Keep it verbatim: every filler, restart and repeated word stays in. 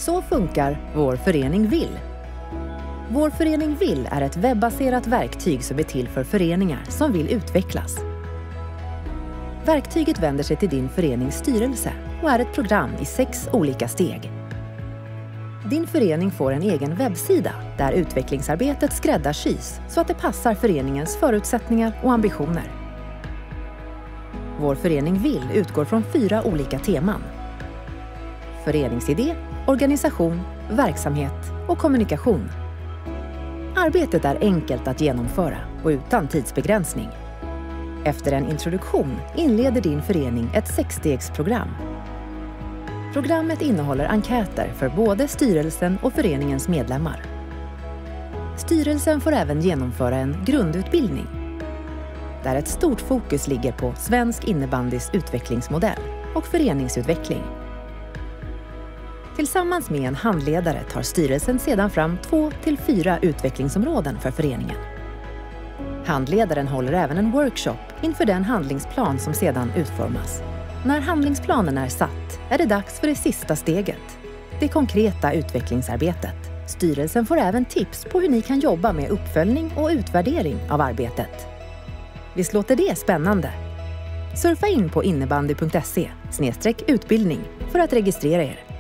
Så funkar Vår förening Vill. Vår förening Vill är ett webbaserat verktyg som är till för föreningar som vill utvecklas. Verktyget vänder sig till din förenings styrelse och är ett program i sex olika steg. Din förening får en egen webbsida där utvecklingsarbetet skräddarsys så att det passar föreningens förutsättningar och ambitioner. Vår förening Vill utgår från fyra olika teman. Föreningsidé, organisation, verksamhet och kommunikation. Arbetet är enkelt att genomföra och utan tidsbegränsning. Efter en introduktion inleder din förening ett sexstegsprogram. Programmet innehåller enkäter för både styrelsen och föreningens medlemmar. Styrelsen får även genomföra en grundutbildning där ett stort fokus ligger på svensk innebandys utvecklingsmodell och föreningsutveckling. Tillsammans med en handledare tar styrelsen sedan fram två till fyra utvecklingsområden för föreningen. Handledaren håller även en workshop inför den handlingsplan som sedan utformas. När handlingsplanen är satt är det dags för det sista steget, det konkreta utvecklingsarbetet. Styrelsen får även tips på hur ni kan jobba med uppföljning och utvärdering av arbetet. Visst låter det spännande? Surfa in på innebandy punkt se slash utbildning för att registrera er.